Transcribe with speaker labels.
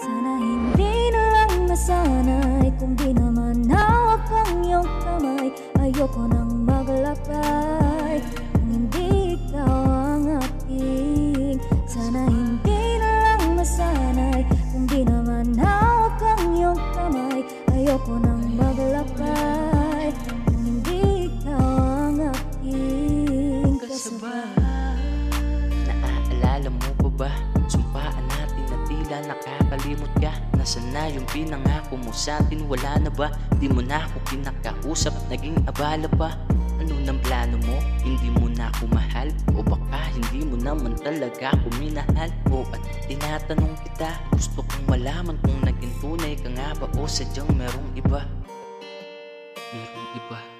Speaker 1: Sana hindi na lang masanay kung di naman hawak ang iyong kamay. Ayoko nang maglakbay kung hindi ikaw ang aking. Sana hindi na lang masanay kung di naman hawak ang iyong kamay. Ayoko nang maglakbay kung hindi ikaw ang aking kasabay.
Speaker 2: Naaalala mo pa ba? Sumpaan natin na tila nakakalimot ka. Nasaan na yung pinangako mo sa atin? Wala na ba? Di mo na ako kinakausap, naging abala pa. Ano nang plano mo? Hindi mo na ako mahal? O baka hindi mo naman talaga ako minahal? O at tinatanong kita, gusto kong malaman kung naging tunay ka nga ba o sadyang merong iba? Merong iba.